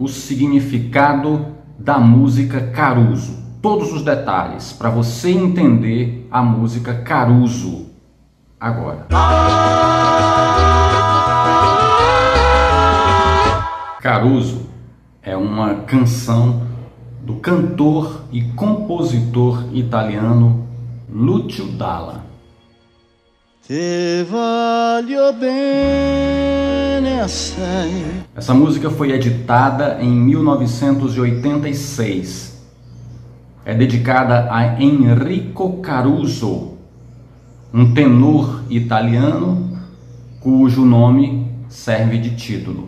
o significado da música Caruso. Todos os detalhes para você entender a música Caruso agora. Caruso é uma canção do cantor e compositor italiano Lucio Dalla. Te voglio bene assai. Essa música foi editada em 1986. É dedicada a Enrico Caruso, um tenor italiano cujo nome serve de título.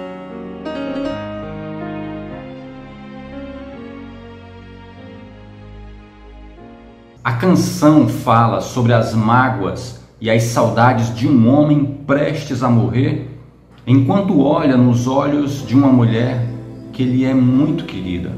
A canção fala sobre as mágoas e as saudades de um homem prestes a morrer, enquanto olha nos olhos de uma mulher que lhe é muito querida.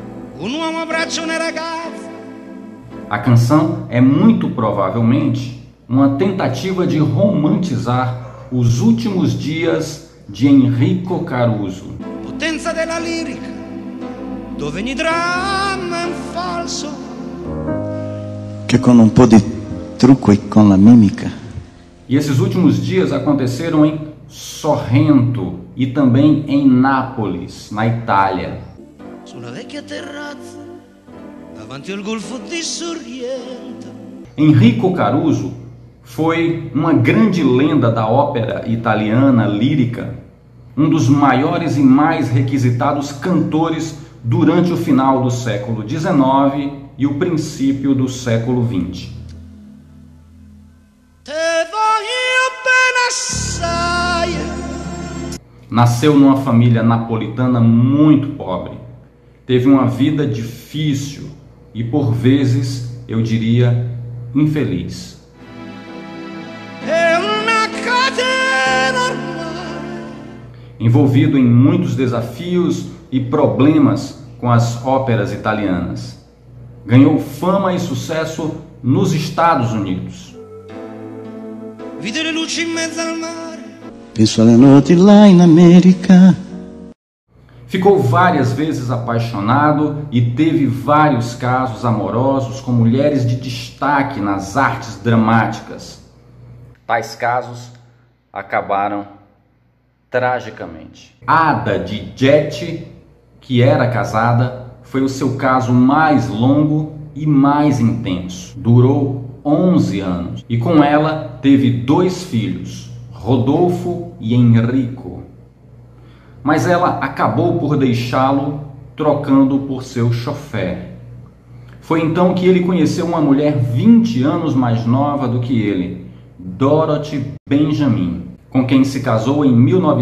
A canção é muito provavelmente uma tentativa de romantizar os últimos dias de Enrico Caruso. Potenza della lirica, dove ogni dramma è un falso. Che con un po' di trucco e con la mimica. E esses últimos dias aconteceram em Sorrento e também em Nápoles, na Itália. Sulla vecchia terrazza, davanti al golfo di Sorrento. Enrico Caruso foi uma grande lenda da ópera italiana lírica, um dos maiores e mais requisitados cantores durante o final do século XIX e o princípio do século XX. Nasceu numa família napolitana muito pobre. Teve uma vida difícil e, por vezes, eu diria, infeliz. Envolvido em muitos desafios e problemas com as óperas italianas. Ganhou fama e sucesso nos Estados Unidos. Penso alle notti lá in América. Ficou várias vezes apaixonado e teve vários casos amorosos com mulheres de destaque nas artes dramáticas. Tais casos acabaram tragicamente. Ada di Gete, que era casada, foi o seu caso mais longo e mais intenso. Durou 11 anos e com ela teve 2 filhos, Rodolfo e Enrico. Mas ela acabou por deixá-lo, trocando por seu chofer. Foi então que ele conheceu uma mulher 20 anos mais nova do que ele, Dorothy Benjamin, com quem se casou em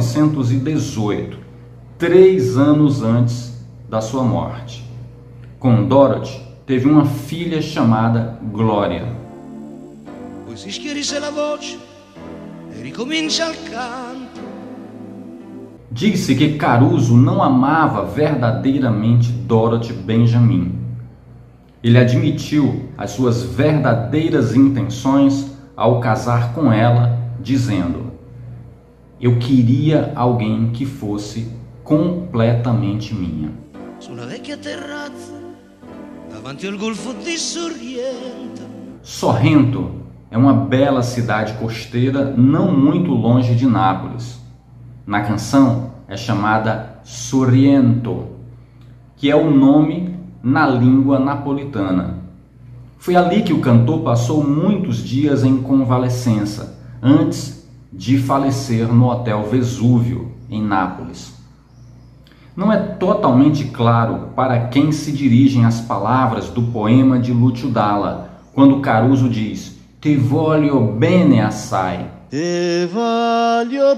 1918, 3 anos antes da sua morte. Com Dorothy, teve uma filha chamada Glória. Poi si schiarisse la voce e ricomincia il canto. Diz-se que Caruso não amava verdadeiramente Dorothy Benjamin. Ele admitiu as suas verdadeiras intenções ao casar com ela, dizendo: "Eu queria alguém que fosse completamente minha." Sulla vecchia terrazza, davanti al golfo di Sorrento. Sorrento é uma bela cidade costeira não muito longe de Nápoles. Na canção é chamada Sorrento, que é o nome na língua napolitana. Foi ali que o cantor passou muitos dias em convalescença, antes de falecer no Hotel Vesúvio, em Nápoles. Não é totalmente claro para quem se dirigem as palavras do poema de Lucio Dalla, quando Caruso diz: "Te voglio bene assai." Te voglio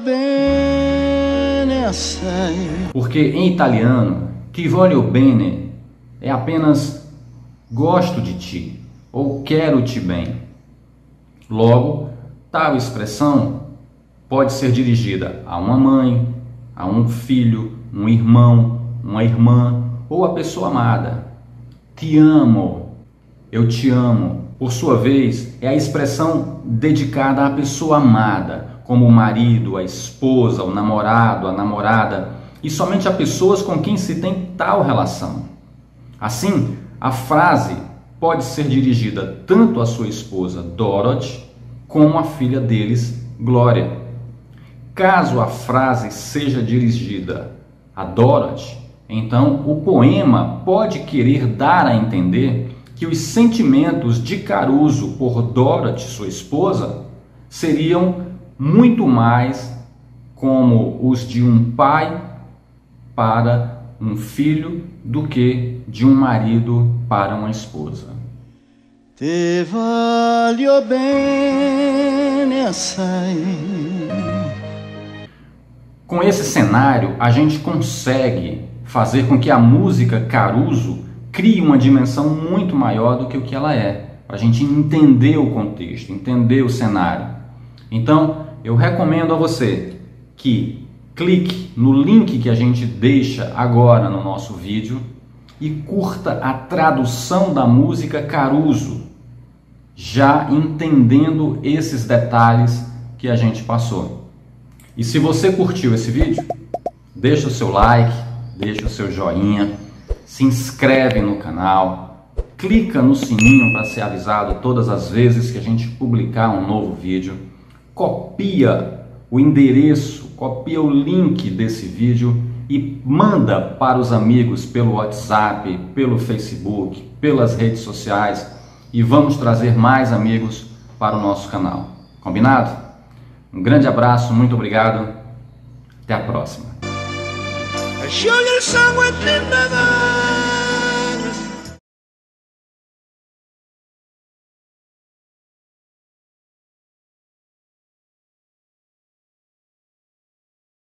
bene assai. Porque em italiano, "ti voglio bene" é apenas "gosto de ti" ou "quero-te bem". Logo, tal expressão pode ser dirigida a uma mãe, a um filho, um irmão, uma irmã ou a pessoa amada. Te amo, eu te amo, por sua vez, é a expressão dedicada à pessoa amada, como o marido, a esposa, o namorado, a namorada, e somente a pessoas com quem se tem tal relação. Assim, a frase pode ser dirigida tanto à sua esposa Dorothy como à filha deles, Glória. Caso a frase seja dirigida a Dorothy, então o poema pode querer dar a entender que os sentimentos de Caruso por Dorothy, sua esposa, seriam muito mais como os de um pai para um filho do que de um marido para uma esposa. Te voglio bene assai. Com esse cenário, a gente consegue fazer com que a música Caruso crie uma dimensão muito maior do que o que ela é, para a gente entender o contexto, entender o cenário. Então, eu recomendo a você que clique no link que a gente deixa agora no nosso vídeo e curta a tradução da música Caruso, já entendendo esses detalhes que a gente passou. E se você curtiu esse vídeo, deixa o seu like, deixa o seu joinha, se inscreve no canal, clica no sininho para ser avisado todas as vezes que a gente publicar um novo vídeo, copia o endereço, copia o link desse vídeo e manda para os amigos pelo WhatsApp, pelo Facebook, pelas redes sociais e vamos trazer mais amigos para o nosso canal. Combinado? Um grande abraço, muito obrigado, até a próxima. Scioglie il sangue dentro